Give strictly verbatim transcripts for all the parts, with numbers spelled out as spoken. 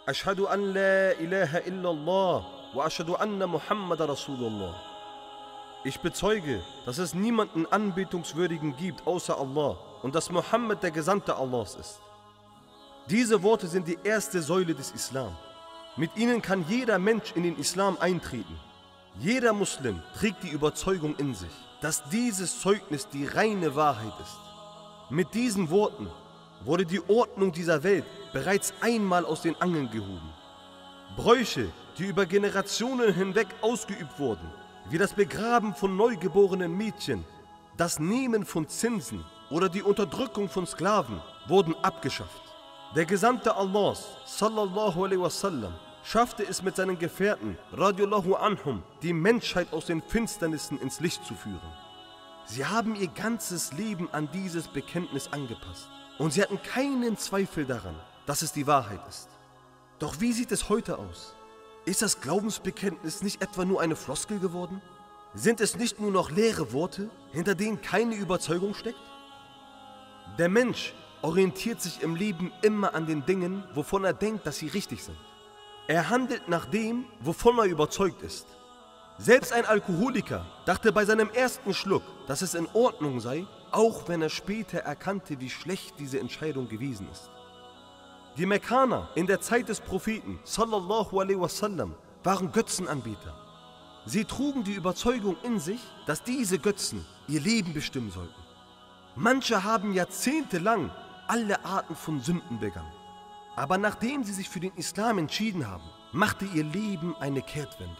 Ashhadu an la ilaha illallah wa ashhadu anna Muhammad Rasulullah. Ich bezeuge, dass es niemanden Anbetungswürdigen gibt außer Allah und dass Mohammed der Gesandte Allahs ist. Diese Worte sind die erste Säule des Islam. Mit ihnen kann jeder Mensch in den Islam eintreten. Jeder Muslim trägt die Überzeugung in sich, dass dieses Zeugnis die reine Wahrheit ist. Mit diesen Worten wurde die Ordnung dieser Welt bereits einmal aus den Angeln gehoben. Bräuche, die über Generationen hinweg ausgeübt wurden, wie das Begraben von neugeborenen Mädchen, das Nehmen von Zinsen oder die Unterdrückung von Sklaven, wurden abgeschafft. Der Gesandte Allahs, sallallahu alaihi wasallam, schaffte es mit seinen Gefährten, radiallahu anhum, die Menschheit aus den Finsternissen ins Licht zu führen. Sie haben ihr ganzes Leben an dieses Bekenntnis angepasst und sie hatten keinen Zweifel daran, dass es die Wahrheit ist. Doch wie sieht es heute aus? Ist das Glaubensbekenntnis nicht etwa nur eine Floskel geworden? Sind es nicht nur noch leere Worte, hinter denen keine Überzeugung steckt? Der Mensch orientiert sich im Leben immer an den Dingen, wovon er denkt, dass sie richtig sind. Er handelt nach dem, wovon er überzeugt ist. Selbst ein Alkoholiker dachte bei seinem ersten Schluck, dass es in Ordnung sei, auch wenn er später erkannte, wie schlecht diese Entscheidung gewesen ist. Die Mekkaner in der Zeit des Propheten, sallallahu alaihi wasallam, waren Götzenanbeter. Sie trugen die Überzeugung in sich, dass diese Götzen ihr Leben bestimmen sollten. Manche haben jahrzehntelang alle Arten von Sünden begangen. Aber nachdem sie sich für den Islam entschieden haben, machte ihr Leben eine Kehrtwende.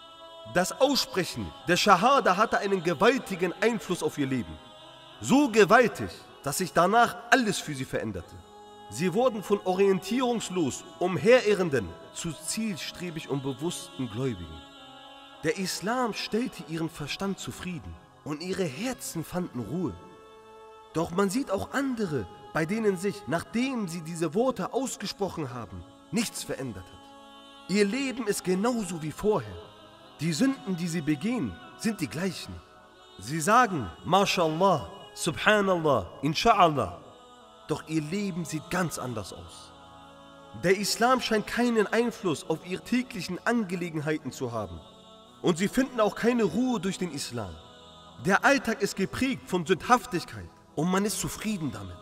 Das Aussprechen der Schahada hatte einen gewaltigen Einfluss auf ihr Leben. So gewaltig, dass sich danach alles für sie veränderte. Sie wurden von orientierungslos umherirrenden zu zielstrebig und bewussten Gläubigen. Der Islam stellte ihren Verstand zufrieden und ihre Herzen fanden Ruhe. Doch man sieht auch andere, bei denen sich, nachdem sie diese Worte ausgesprochen haben, nichts verändert hat. Ihr Leben ist genauso wie vorher. Die Sünden, die sie begehen, sind die gleichen. Sie sagen, MashaAllah, Subhanallah, Insha'Allah. Doch ihr Leben sieht ganz anders aus. Der Islam scheint keinen Einfluss auf ihre täglichen Angelegenheiten zu haben. Und sie finden auch keine Ruhe durch den Islam. Der Alltag ist geprägt von Sündhaftigkeit und man ist zufrieden damit.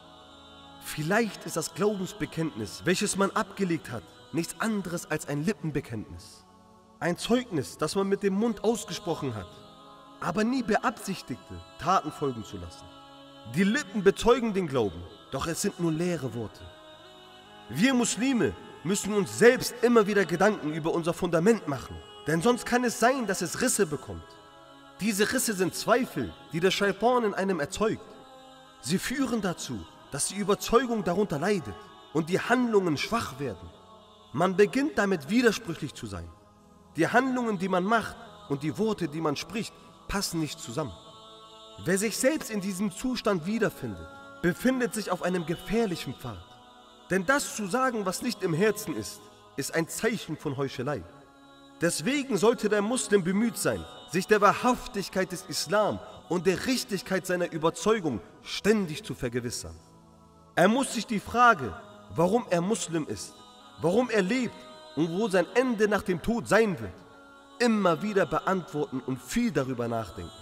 Vielleicht ist das Glaubensbekenntnis, welches man abgelegt hat, nichts anderes als ein Lippenbekenntnis. Ein Zeugnis, das man mit dem Mund ausgesprochen hat, aber nie beabsichtigte, Taten folgen zu lassen. Die Lippen bezeugen den Glauben, doch es sind nur leere Worte. Wir Muslime müssen uns selbst immer wieder Gedanken über unser Fundament machen, denn sonst kann es sein, dass es Risse bekommt. Diese Risse sind Zweifel, die der Schaitan in einem erzeugt. Sie führen dazu, dass die Überzeugung darunter leidet und die Handlungen schwach werden. Man beginnt damit widersprüchlich zu sein. Die Handlungen, die man macht und die Worte, die man spricht, passen nicht zusammen. Wer sich selbst in diesem Zustand wiederfindet, befindet sich auf einem gefährlichen Pfad. Denn das zu sagen, was nicht im Herzen ist, ist ein Zeichen von Heuchelei. Deswegen sollte der Muslim bemüht sein, sich der Wahrhaftigkeit des Islam und der Richtigkeit seiner Überzeugung ständig zu vergewissern. Er muss sich die Frage, warum er Muslim ist, warum er lebt und wo sein Ende nach dem Tod sein wird, immer wieder beantworten und viel darüber nachdenken.